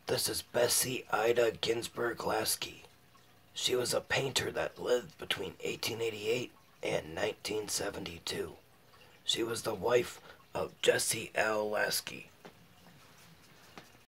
This is Bessie Ida Ginsberg Lasky. She was a painter that lived between 1888 and 1972. She was the wife of Jesse L. Lasky.